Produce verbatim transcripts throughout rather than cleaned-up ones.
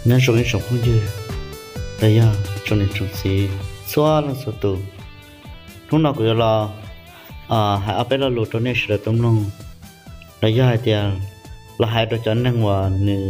nhớ rồi sống không dư đây à trong này trong xí xóa nó số tụ lúc nào cũng là à hai áp là lụt trong này sẽ tông nông đây à thì là hai đứa chọn năng hòa nữ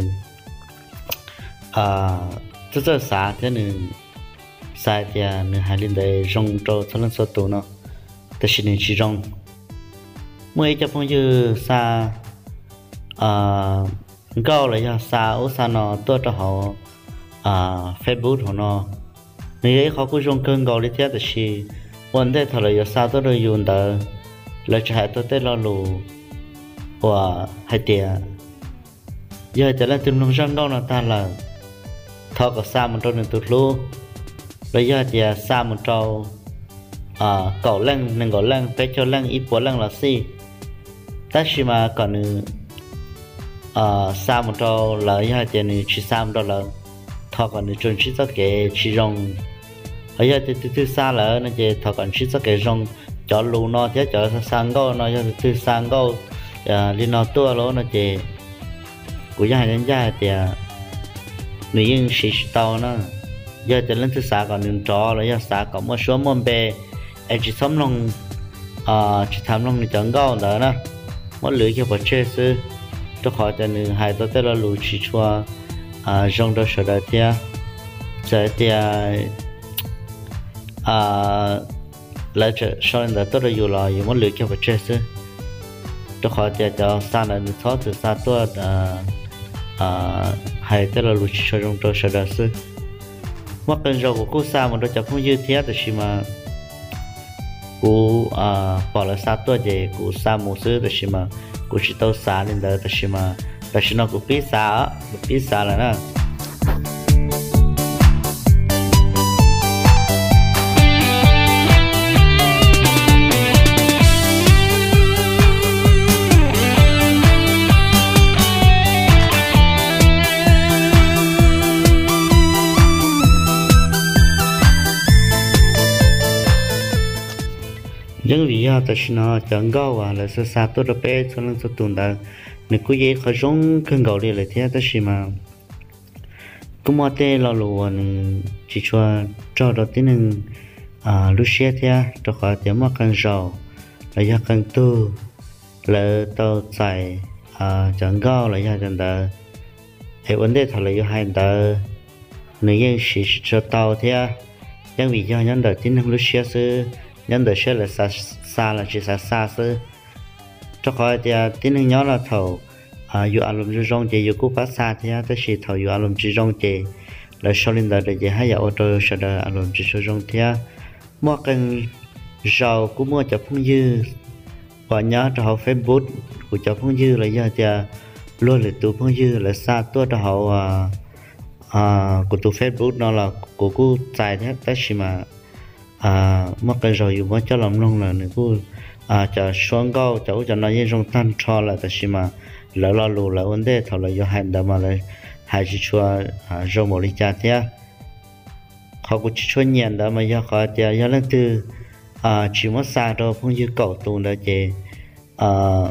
à rất là xa thế nữ sai thì nữ hai linh đây rong cho cho nó số tụ nóแต่สิ่งที่รองเมื่อจะพงยืซาอ่าก็เลยจะซาอุซานอตัวจะเขาอ่าเฟซบุ๊กของนอนี่เขาก็จงเกินกอลิเทียแต่ชีวันเดียวเท่าไรจะซาตัวเลยยุ่งเด้อเราจะให้ตัวเต้เราลูว่าให้เดียเยอะจะเล่นถึงลงช่างก็น่าตาละทอกับซามันตัวหนึ่งตัวรู้แล้วเยอะจะซามันตัวอ่าเก่าแรงหนึ่งเก่าแรงไปเจอแรงอีปวดแรงละสิแต่ชิมาก่อนนึงอ่าสามตัวเลยฮะเจนี่ชิสามตัวเลยทอก่อนนึงจนชิสักเกชิรงเฮ้ยจะตื้อซาเลยนั่นเจทอก่อนชิสักเกรงจอลูนอเทียจอสังก็นอจะตื้อสังก็อ่าลินอตัวแล้วนั่นเจกูอยากให้เล่นยาเตียหนูยิ่งชิสตัวนะอยากจะเล่นตื้อสาก่อนนึงจอแล้วอยากสาก่อนมาช่วยมันเบไอ้จิตสมลงอ่าจิตทำลงในจังเก้าเด้อนะมันเหลือแค่ปัจเจซื้อตัวขอจะหนึ่งหายตัวแต่ละลูชิชัวอ่าจงตัวสุดเดียจะเดียอ่าแล้วจะชอบแต่ตัวเราอยู่รออยู่มันเหลือแค่ปัจเจซื้อตัวขอจะจะสร้างในท้อถือสร้างตัวอ่าอ่าหายแต่ละลูชิชัวจงตัวสุดซื้อว่าเป็นเรากูสร้างมันเราจะพูดยืดเทียแต่ชิมากูอ่าพอละซาตัวเจกูซามูซื้อแต่ชิมากูชิโตซาลินเดอร์แต่ชิมาแต่ชิโนกูพิซซ่ากูพิซซ่าแล้วนะยังวิญญาณแต่ฉันจังเก้าว่าแล้วสาตัวเราไปชนสุดตุนดาเนี่ยกูยังเขาจงขึ้นเกาหลีเลยที่แต่ฉันมากูมาเตะเราล้วนจีชัวจอดที่หนึ่งอ่าลูเชียเทียตัวเขาเตะมากันเจ้าแล้วยังกันตู้แล้วตัวใจอ่าจังเก้าแล้วยังจันดาไอ้วันเดียวทะเลยังให้ดาเนี่ยยังสิจะเตาเทียยังวิญญาณยังเดินที่หนึ่งลูเชียซื้อnhân đời sẽ là xa xa là chỉ xa xa xứ cho khỏi thì tiếng hình nhỏ là thầu à dù anh làm rong chỉ dù cũng phát xa thì tới khi thầu dù anh làm chỉ rong chỉ là sau lên đời để hai giờ ô tô sau đó anh làm chỉ số rong thì mua cần giàu cũng mua chụp phong dư và nhớ cho họ Facebook của chụp phong dư là giờ thì luôn là tụ phong dư là xa tôi cho họ à của tụ Facebook nó là của cô dài thế tới khi mà à mất cái rồi dùng cho làm nông là nữa cô à cho xuống cao cháu cho nó yên trong tan cho là tại sao mà lỡ lo lù lỡ vấn đề thầu là do hành đó mà lại hai chỉ cho à rồi một lý cha thế họ cũng chỉ cho nhận đó mà do họ thì do lên từ à chỉ mất xa đâu không như cầu tồn đó chị à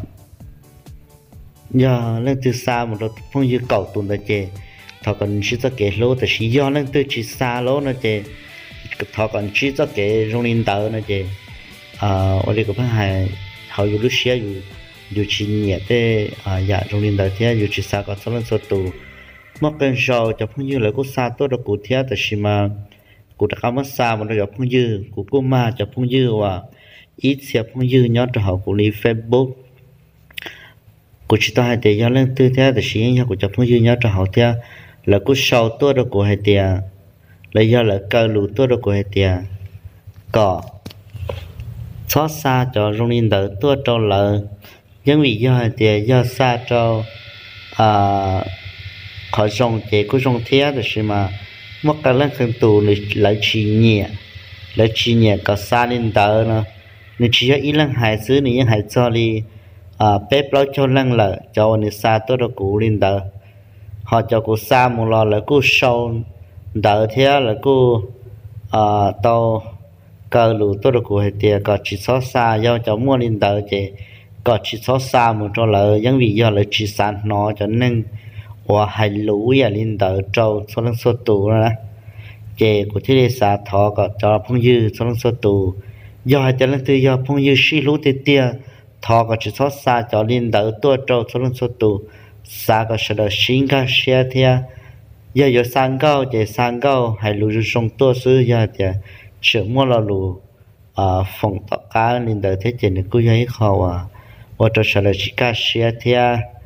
do lên từ xa một đâu không như cầu tồn đó chị thọ còn chỉ cho cái lô tại chỉ do lên từ chỉ xa lô nó chị thọ còn chỉ cho cái rong linh tờ này chứ à ở đây có phải hay họ dùng lúc xưa dùng dùng chỉ nhẹ thế à dạ rong linh tờ thế dùng chỉ xa có số lần số tù mất cái sau cho phong như là có xa tốt được cụ thếแต่ชิมาcụ đã không mất xa mà nó gặp phong như cụ cô ma cho phong như và ít xe phong như nhớ cho họ cụ đi Facebook cụ chỉ tao hay để cho lên tư thếแต่ชิnhớ cụ cho phong như nhớ cho họ thế là cụ sau tốt được cụ hay tiền lấy do là cơ lũ tôi được của hệ tiền cỏ xót xa cho rong linh đỡ tôi cho lợ những vì do hệ tiền do xa cho à khỏi rong chế của rong thế thì xem mà mất cái lần khẩn tù lấy chỉ nhẹ lấy chỉ nhẹ có xa linh đỡ nữa nếu chỉ có ít lần hại xứ này những hại cho đi à bếp lo cho lần lợ cho người xa tôi được của linh đỡ họ cho của xa một lò là của sâu đỡ thế là cô à tàu cơ lũ tôi được của hệ tiền có chỉ số xa do cháu mua lên đỡ chứ có chỉ số xa một chỗ là những vì do là chỉ sản nó cho nên và hai lũ ya linh đỡ trâu số lần số tù đó chế của thế xã thọ có cho phong dư số lần số tù do hai cho lần thứ do phong dư xí lũ thế tia thọ có chỉ số xa cho linh đỡ tua trâu số lần số tù xa có sẽ được xin cả xe thia giờ giờ sang cao chế sang cao hai lũ dùng tua sư giờ thì chữa mua là lũ à phòng tọt cá linh đỡ thế chế này cứ giấy khó à và cho sẽ được chỉ cả xe thia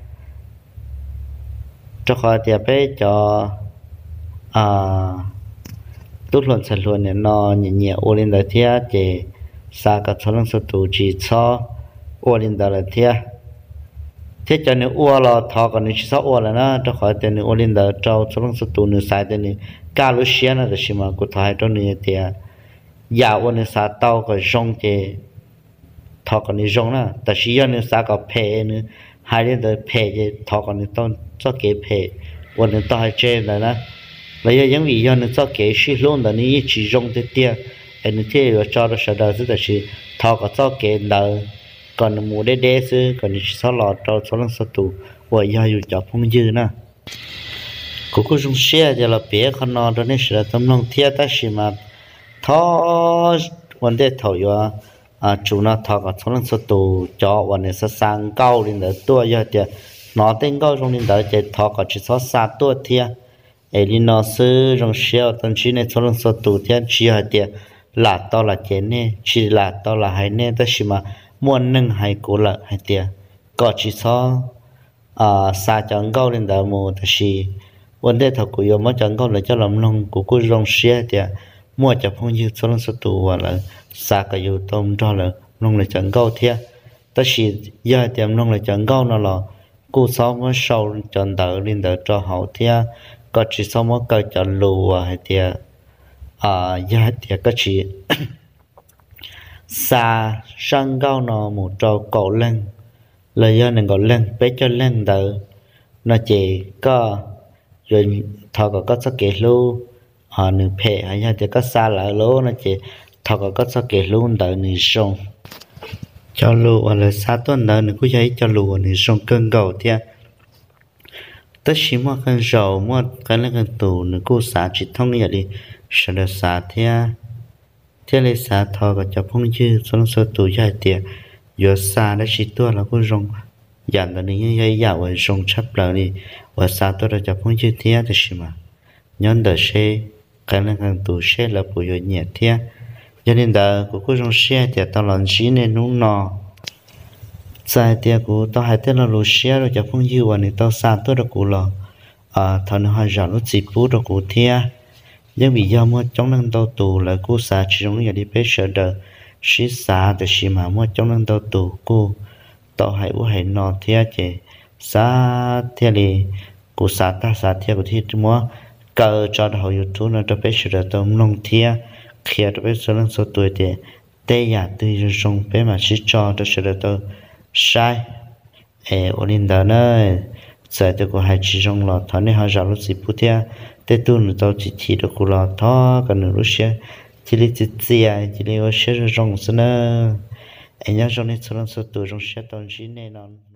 cho khỏi thì bé cho à tốt luận sản luận này nó nhẹ nhẹ ô lên đời thia để xa cả số lần số tụ chỉ cho ô lên đời là thia thế cho nên ô là thọ còn nếu chỉ số ô là nó cho khỏi thì nếu ô lên đời cho số lần số tụ nếu sai thì nếu cả lúc xưa nó là mà của thọ cho nên thì giả ô nếu xa tàu cái rong thì thọ còn nếu rong làแต่chỉ nếu xa có phe nữa hai lên đời phe thì thọ còn nếu tao cho cái phe ô nếu tao hay chơi là nó bây giờ những lý do nên cho cái sự luôn là ní chỉ dùng thế tiệt anh thế rồi cho nó sẽ đỡ rất là sự thọ có cho cái đỡ còn mua để để chứ còn chỉ số lọt cho số lần số tụ và giờ dù cho phong dư nè cũng có dùng xe cho là bé con nó đó nên sẽ tâm lòng thiệt ta chỉ mà thọ vấn đề thọ yo à chủ nó thọ có số lần số tụ cho vấn đề sẽ sang cao lên đỡ tua giờ thì nó tên cao trong lên đỡ chỉ thọ có chỉ số xa tua thiệt ấy đi nó sư trong xeo tận chỉ này số lần số tụ thiên chỉ hai tiền là to là chén nè chỉ là to là hai nè ta chỉ mà muốn nâng hai cố là hai tiền có chỉ số à xa chẳng câu lên đầu mùa ta chỉ vấn đề thật của yêu mất chẳng câu là cho lòng lòng của cô trong xeo tiền mua chập không như số lần số tụ hoặc là xa cái yêu tôm cho là lòng là chẳng câu thiên ta chỉ giờ tiền lòng là chẳng câu nó là cô sáu có sâu chọn đỡ lên đỡ cho hậu thiên có chỉ sau mỗi cái chọn lùa hay thì à giờ thì có chỉ xa sang cao nó một trâu cổ lên là do nên gọi lên bé cho lên đỡ nó chỉ có rồi thọ có có số kể lu à nửa phe hay giờ thì có xa lại lố nó chỉ thọ có có số kể luôn đỡ nửa sông cho lùa là xa tuần đỡ nửa cứ giấy cho lùa nửa sông cơn cầu thì tất chỉ mua con dầu mua cái là con tủ nữa cô xã chỉ thông như đi sợ là xã thế thế là xã thọ có cho phong dư số số tủ dài tiền giờ xã đã chỉ tua là cô rong dàn là những cái dạo ở rong chấp lại đi và xã tua là cho phong dư thế thì gì mà nhân đời xe cái là con tủ xe là bùi rồi nhẹ thế cho nên là của cô rong xe thì tao làm gì nên nó nọ sai tiệt của tao hay tên là lúa xe rồi cho phong dư và này tao san tôi được của là à thằng nó hay rằng nó chỉ bút được của thia nhưng vì do mua trong năng tao tù là cô xã chỉ trong nhà đi bé sợ đờ xí xã để xí mà mua trong năng tao tù cô tao hay bố hay nọ thia chứ xã thia đi cô xã ta xã thia của thia mua cờ cho đầu YouTube nó cho bé sợ đờ tao nông thia khi đó bé sợ năng số tuổi thì tây nhà tươi trong bé mà xí cho cho sợ đờ tao sai ê ổn định đó nữa giờ tôi có hai chỉ trong lọ thằng này họ giáo lúc gì bút thia tết tu nữa tao chỉ chỉ được của lọ thọ còn nữa lúc xe chỉ lấy chỉ chỉ à chỉ lấy ở xe trong sân nữa anh nhớ trong này số lần số tuổi trong xe tao chỉ này non